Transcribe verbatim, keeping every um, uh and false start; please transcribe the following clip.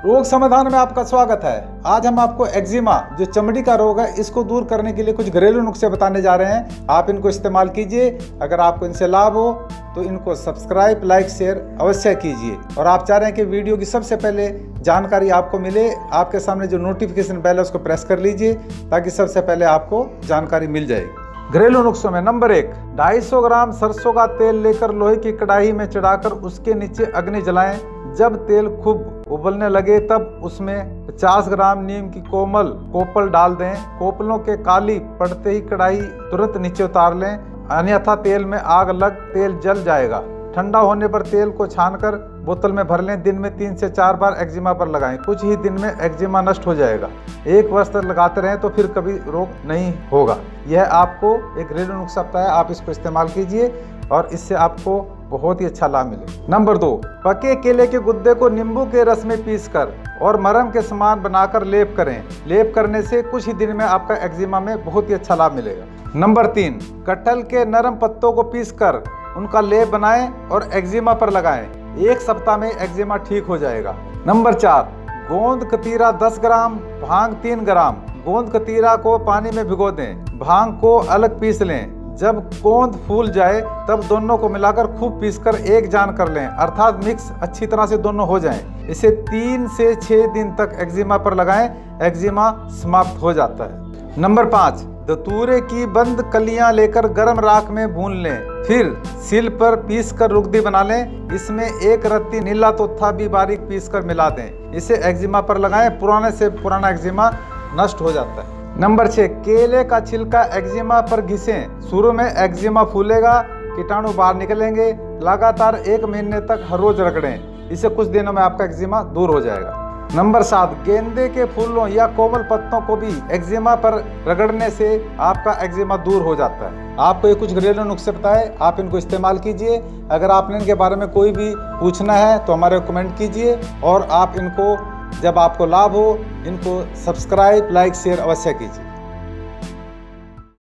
रोग समाधान में आपका स्वागत है। आज हम आपको एक्जिमा जो चमड़ी का रोग है इसको दूर करने के लिए कुछ घरेलू नुस्खे बताने जा रहे हैं। आप इनको इस्तेमाल कीजिए। अगर आपको इनसे लाभ हो तो इनको सब्सक्राइब, लाइक, शेयर अवश्य कीजिए। और आप चाह रहे हैं कि वीडियो की सबसे पहले जानकारी आपको मिले, आपके सामने जो नोटिफिकेशन बेल है उसको प्रेस कर लीजिए ताकि सबसे पहले आपको जानकारी मिल जाएगी। घरेलू नुस्खों में नंबर एक, दो सौ पचास ग्राम सरसों का तेल लेकर लोहे की कढ़ाई में चढ़ाकर उसके नीचे अग्नि जलाएं। जब तेल खूब उबलने लगे तब उसमें पचास ग्राम नीम की कोमल कोपल डाल दें। कोपलों के काली पड़ते ही कढ़ाई तुरंत नीचे उतार लें, अन्यथा तेल में आग लग तेल जल जाएगा। ठंडा होने पर तेल को छानकर बोतल में भर लें। दिन में तीन से चार बार एक्जिमा पर लगाएं। कुछ ही दिन में एक्जिमा नष्ट हो जाएगा। एक वर्ष तक लगाते रहें तो फिर कभी रोग नहीं होगा। यह आपको एक घरेलू नुस्खा है, आप इसको इस्तेमाल कीजिए और इससे आपको बहुत ही अच्छा लाभ मिले। नंबर दो, पके केले के गुद्दे को नींबू के रस में पीसकर और मरहम के समान बनाकर लेप करें। लेप करने से कुछ ही दिन में आपका एक्जिमा में बहुत ही अच्छा लाभ मिलेगा। नंबर तीन, कटहल के नरम पत्तों को पीसकर उनका लेप बनाएं और एक्जिमा पर लगाएं। एक सप्ताह में एक्जिमा ठीक हो जाएगा। नंबर चार, गोंद कतीरा दस ग्राम, भांग तीन ग्राम। गोंद कतीरा को पानी में भिगो दें, भांग को अलग पीस लें। जब गोंद फूल जाए तब दोनों को मिलाकर खूब पीसकर एक जान कर लें, अर्थात मिक्स अच्छी तरह से दोनों हो जाएं। इसे तीन से छः दिन तक एक्जिमा पर लगाएं, एक्जिमा समाप्त हो जाता है। नंबर पाँच, धतूरे की बंद कलियां लेकर गर्म राख में भून लें, फिर सिल पर पीसकर रुगदी बना लें। इसमें एक रत्ती नीला तोथा भी बारीक पीसकर मिला दें। इसे एक्जिमा पर लगाएं, पुराने से पुराना एक्जिमा नष्ट हो जाता है। नंबर छः, केले का छिलका एक्जिमा पर घिसें। शुरू में एक्जिमा फूलेगा, कीटाणु बाहर निकलेंगे। लगातार एक महीने तक हर रोज रगड़ें। इससे कुछ दिनों में आपका एक्जिमा दूर हो जाएगा। नंबर सात, गेंदे के फूलों या कोमल पत्तों को भी एक्जिमा पर रगड़ने से आपका एक्जिमा दूर हो जाता है। आपको ये कुछ घरेलू नुस्खे बताए, आप इनको इस्तेमाल कीजिए। अगर आपने इनके बारे में कोई भी पूछना है तो हमारे कमेंट कीजिए और आप इनको जब आपको लाभ हो इनको सब्सक्राइब, लाइक, शेयर अवश्य कीजिए।